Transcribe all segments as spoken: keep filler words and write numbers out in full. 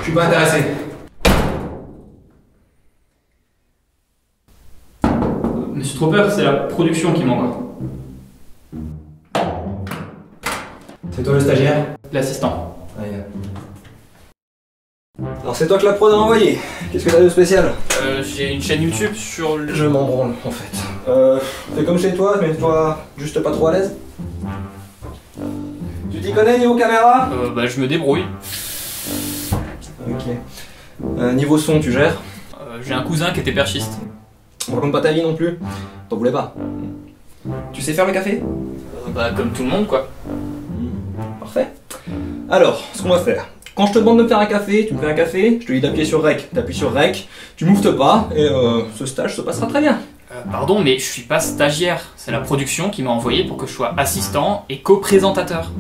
suis pas intéressé. Monsieur Tropper, c'est la production qui m'envoie. C'est toi le stagiaire? L'assistant. Ouais. Alors c'est toi que la prod a envoyé. Qu'est-ce que t'as de spécial? Euh, j'ai une chaîne YouTube sur le... Je m'en branle en fait. Euh, fais comme chez toi, mais toi juste pas trop à l'aise. Tu t'y connais niveau caméra? Euh, bah je me débrouille. Ok. Euh, niveau son, tu gères? Euh, j'ai un cousin qui était perchiste. On raconte pas ta vie non plus. T'en voulais pas. Tu sais faire le café? Euh, bah comme tout le monde quoi. Parfait. Alors, ce qu'on va faire. Quand je te demande de me faire un café, tu me fais un café, je te dis d'appuyer sur Rec, t'appuies sur Rec, tu m'ouvres pas, et euh, ce stage se passera très bien. Euh, pardon, mais je suis pas stagiaire. C'est la production qui m'a envoyé pour que je sois assistant et co-présentateur.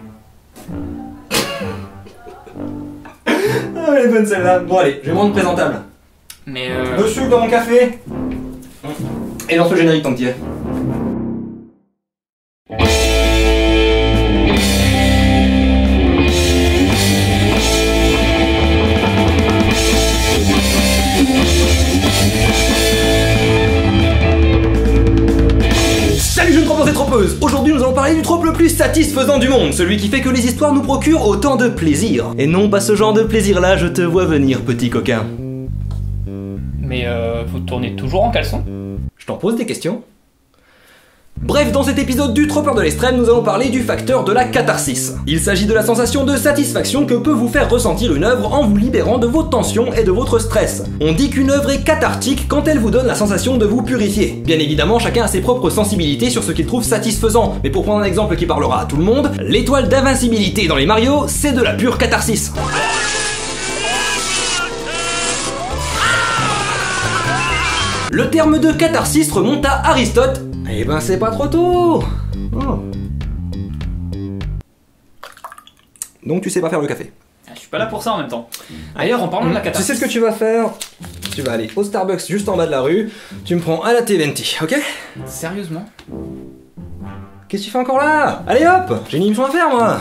Ah, elle est bonne celle-là. Bon allez, je vais me rendre présentable. Mais euh... Le sucre dans mon café. Et lance le générique tant que t'y es. Salut jeunes tropeurs et tropeuses. Aujourd'hui nous allons parler du trope le plus satisfaisant du monde, celui qui fait que les histoires nous procurent autant de plaisir. Et non pas ce genre de plaisir là, je te vois venir petit coquin. Mais euh, vous tournez toujours en caleçon? Je t'en pose des questions. Bref, dans cet épisode du Tropeur de l'extrême, nous allons parler du facteur de la catharsis. Il s'agit de la sensation de satisfaction que peut vous faire ressentir une œuvre en vous libérant de vos tensions et de votre stress. On dit qu'une œuvre est cathartique quand elle vous donne la sensation de vous purifier. Bien évidemment, chacun a ses propres sensibilités sur ce qu'il trouve satisfaisant, mais pour prendre un exemple qui parlera à tout le monde, l'étoile d'invincibilité dans les Mario, c'est de la pure catharsis. Le terme de catharsis remonte à Aristote. Eh ben c'est pas trop tôt. Oh. Donc tu sais pas faire le café. Je suis pas là pour ça en même temps. D'ailleurs, en parlant de la Tu catharsis... sais ce que tu vas faire? Tu vas aller au Starbucks juste en bas de la rue, tu me prends un latte venti, ok? Sérieusement? Qu'est-ce que tu fais encore là? Allez hop, j'ai une émission à faire moi.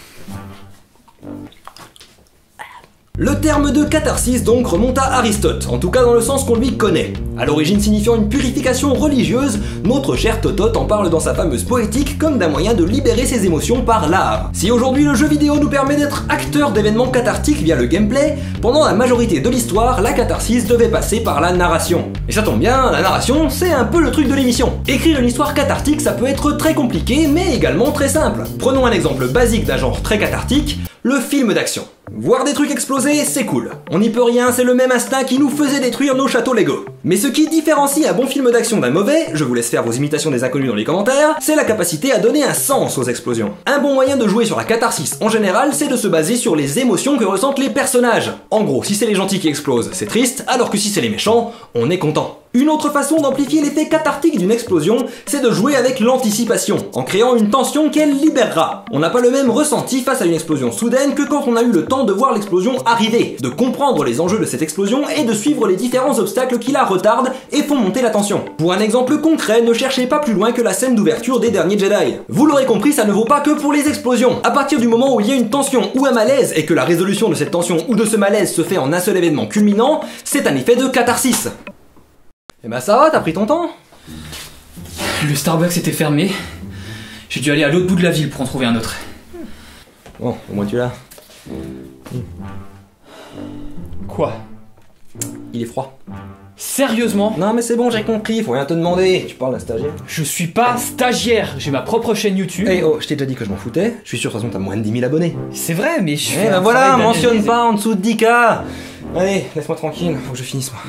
Le terme de catharsis donc remonte à Aristote, en tout cas dans le sens qu'on lui connaît. À l'origine signifiant une purification religieuse, notre cher Totote en parle dans sa fameuse poétique comme d'un moyen de libérer ses émotions par l'art. Si aujourd'hui le jeu vidéo nous permet d'être acteur d'événements cathartiques via le gameplay, pendant la majorité de l'histoire, la catharsis devait passer par la narration. Et ça tombe bien, la narration, c'est un peu le truc de l'émission. Écrire une histoire cathartique, ça peut être très compliqué, mais également très simple. Prenons un exemple basique d'un genre très cathartique, le film d'action. Voir des trucs exploser, c'est cool. On n'y peut rien, c'est le même instinct qui nous faisait détruire nos châteaux Lego. Mais ce qui différencie un bon film d'action d'un mauvais, je vous laisse faire vos imitations des inconnus dans les commentaires, c'est la capacité à donner un sens aux explosions. Un bon moyen de jouer sur la catharsis en général, c'est de se baser sur les émotions que ressentent les personnages. En gros, si c'est les gentils qui explosent, c'est triste, alors que si c'est les méchants, on est content. Une autre façon d'amplifier l'effet cathartique d'une explosion, c'est de jouer avec l'anticipation, en créant une tension qu'elle libérera. On n'a pas le même ressenti face à une explosion soudaine que quand on a eu le temps de voir l'explosion arriver, de comprendre les enjeux de cette explosion et de suivre les différents obstacles qui la retardent et font monter la tension. Pour un exemple concret, ne cherchez pas plus loin que la scène d'ouverture des Derniers Jedi. Vous l'aurez compris, ça ne vaut pas que pour les explosions. À partir du moment où il y a une tension ou un malaise et que la résolution de cette tension ou de ce malaise se fait en un seul événement culminant, c'est un effet de catharsis. Eh ben ça va, t'as pris ton temps. Le Starbucks était fermé. J'ai dû aller à l'autre bout de la ville pour en trouver un autre. Bon, au moins tu l'as. Quoi? Il est froid. Sérieusement? Non mais c'est bon, j'ai compris, faut rien te demander. Tu parles d'un stagiaire. Je suis pas stagiaire, j'ai ma propre chaîne YouTube. Eh oh, je t'ai déjà dit que je m'en foutais. Je suis sûr de toute façon t'as moins de dix mille abonnés. C'est vrai, mais je Eh fais ben un voilà, travail mentionne d'analyse. pas en dessous de dix K. Allez, laisse-moi tranquille, faut que je finisse moi.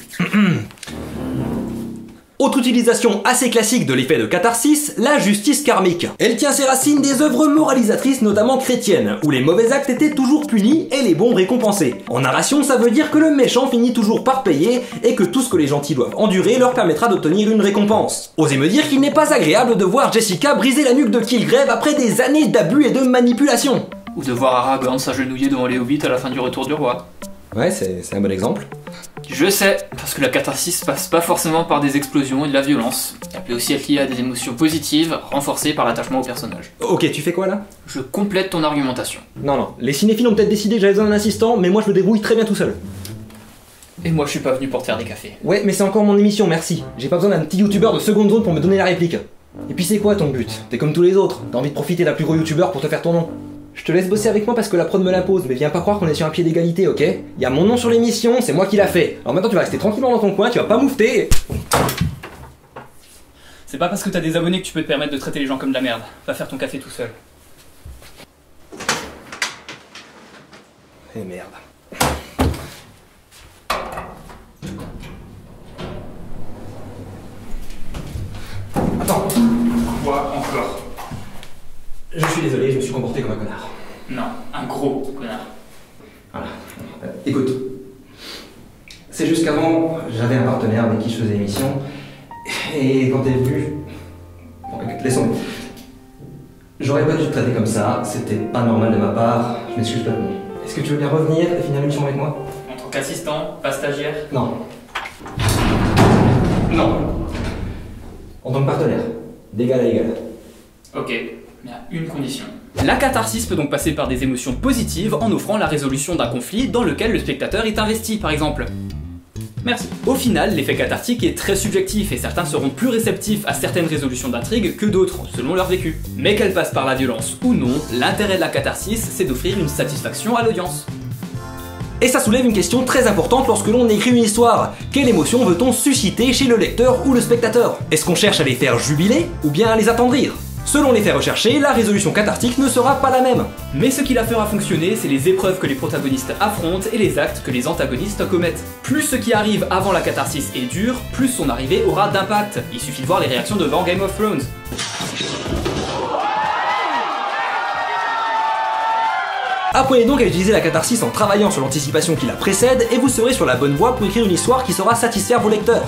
Autre utilisation assez classique de l'effet de catharsis, la justice karmique. Elle tient ses racines des œuvres moralisatrices, notamment chrétiennes, où les mauvais actes étaient toujours punis et les bons récompensés. En narration, ça veut dire que le méchant finit toujours par payer et que tout ce que les gentils doivent endurer leur permettra d'obtenir une récompense. Osez me dire qu'il n'est pas agréable de voir Jessica briser la nuque de Kilgrave après des années d'abus et de manipulation. Ou de voir Aragorn s'agenouiller devant les hobbits à la fin du Retour du Roi. Ouais, c'est un bon exemple. Je sais, parce que la catharsis passe pas forcément par des explosions et de la violence. Elle peut aussi être liée à des émotions positives, renforcées par l'attachement au personnage. Ok, tu fais quoi là? Je complète ton argumentation. Non, non, les cinéphiles ont peut-être décidé que j'avais besoin d'un assistant, mais moi je me débrouille très bien tout seul. Et moi je suis pas venu pour te faire des cafés. Ouais, mais c'est encore mon émission, merci. J'ai pas besoin d'un petit youtubeur de seconde zone pour me donner la réplique. Et puis c'est quoi ton but? T'es comme tous les autres, t'as envie de profiter d'un plus gros youtubeur pour te faire ton nom. Je te laisse bosser avec moi parce que la prod me l'impose, mais viens pas croire qu'on est sur un pied d'égalité, ok? Y a mon nom sur l'émission, c'est moi qui l'a fait. Alors maintenant tu vas rester tranquillement dans ton coin, tu vas pas moufter. C'est pas parce que t'as des abonnés que tu peux te permettre de traiter les gens comme de la merde. Va faire ton café tout seul. Eh merde. Attends. Quoi encore? Je suis désolé, je me suis comporté comme un connard. Non, un gros connard. Voilà. Euh, écoute, c'est juste qu'avant, j'avais un partenaire avec qui je faisais l'émission, et quand t'es venu... Bon, écoute, laisse tomber. J'aurais pas dû te traiter comme ça, c'était pas normal de ma part, je m'excuse pas de moi. Est-ce que tu veux bien revenir et finir l'émission avec moi? En tant qu'assistant, pas stagiaire? Non. Non. En tant que partenaire, d'égal à égal. Ok, mais à une condition. La catharsis peut donc passer par des émotions positives en offrant la résolution d'un conflit dans lequel le spectateur est investi, par exemple. Merci. Au final, l'effet cathartique est très subjectif et certains seront plus réceptifs à certaines résolutions d'intrigue que d'autres, selon leur vécu. Mais qu'elle passe par la violence ou non, l'intérêt de la catharsis, c'est d'offrir une satisfaction à l'audience. Et ça soulève une question très importante lorsque l'on écrit une histoire. Quelle émotion veut-on susciter chez le lecteur ou le spectateur? Est-ce qu'on cherche à les faire jubiler ou bien à les attendrir? Selon les faits recherchés, la résolution cathartique ne sera pas la même. Mais ce qui la fera fonctionner, c'est les épreuves que les protagonistes affrontent et les actes que les antagonistes commettent. Plus ce qui arrive avant la catharsis est dur, plus son arrivée aura d'impact. Il suffit de voir les réactions devant Game of Thrones. Apprenez donc à utiliser la catharsis en travaillant sur l'anticipation qui la précède et vous serez sur la bonne voie pour écrire une histoire qui saura satisfaire vos lecteurs.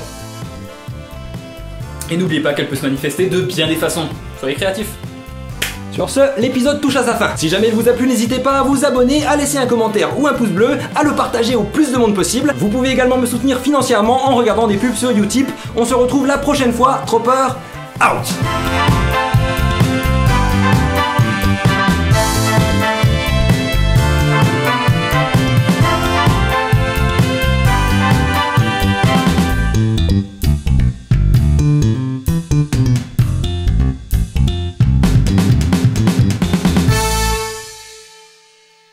Et n'oubliez pas qu'elle peut se manifester de bien des façons. Soyez créatifs. Sur ce, l'épisode touche à sa fin. Si jamais il vous a plu, n'hésitez pas à vous abonner, à laisser un commentaire ou un pouce bleu, à le partager au plus de monde possible. Vous pouvez également me soutenir financièrement en regardant des pubs sur Utip. On se retrouve la prochaine fois. Tropper, out!